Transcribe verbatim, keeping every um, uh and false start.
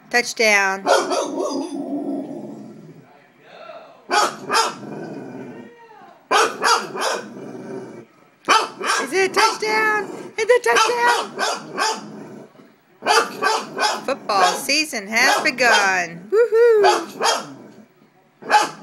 Touchdown. Is it a touchdown? Is it a touchdown? Football season has begun. Woohoo!